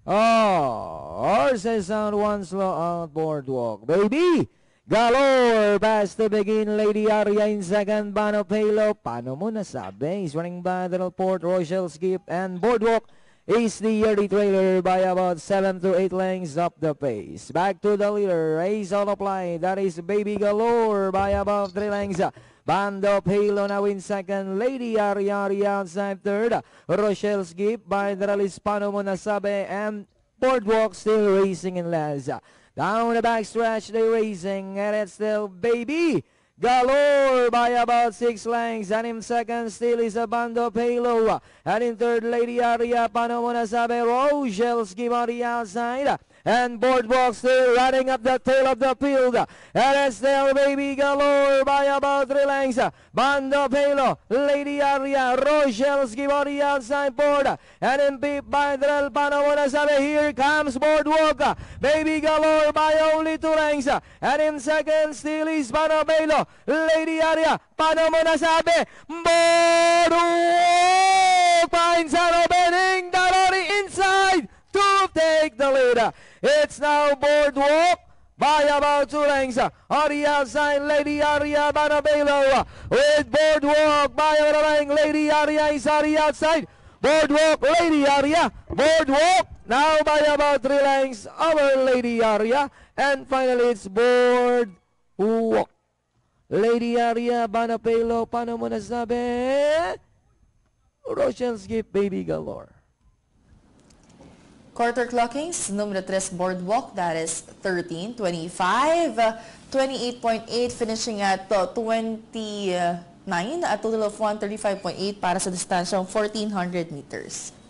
Horses on one slow out boardwalk. Baby Galore pass to begin. Lady Aria in second. Bano Palo. Paano mo nasabi? He's running by the Port Rochelle Skip and Boardwalk is the early trailer by about 7 to 8 lengths up the pace. Back to the leader. Race on apply. That is Baby Galore by about 3 lengths. Bando Palo now in second. Lady Aria outside third. Rochelle Skip by the release. Paano mo nasabi? And Boardwalk still racing in last. Down the backstretch, they're racing, and it's still Baby Galore by about 6 lengths. And in second, still is a Bando Palo. And in third, Lady Aria. Paano mo nasabi? Rochelle Skip on the outside. And Boardwalk still running up the tail of the field. And it's still Baby Galore by about 3 lengths. Bando Palo, Lady Aria, Rochelle Skip on the outside board. And in beat by Drell, paano mo nasabi? Here comes Boardwalk. Baby Galore by only 2 lengths. And in second, still is Bando Palo, Lady Aria. Paano mo nasabi? Boardwalk finds an opening. Dalori inside to take the lead. It's now Boardwalk by about 2 lengths. On the outside, Lady Aria, Bando Palo. With Boardwalk by about a length. Lady Aria is on the outside. Boardwalk, Lady Aria. Boardwalk now by about 3 lengths over Lady Aria. And finally, it's Boardwalk. Lady Aria, Bando Palo. Paano mo nasabi? Rochelle Skip, Baby Galore. Quarter clockings, numero 3 Boardwalk, that is 13:25, 28.8, finishing at 29, a total of 135.8 para sa distansyang 1400 meters.